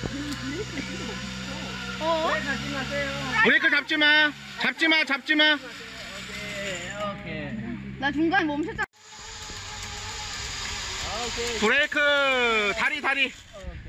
가지 마세요. 브레이크 잡지 마. 잡지 마. 잡지 마. 오케이. 나 중간에 멈췄잖아. 오케이. 브레이크. 다리. 오케이.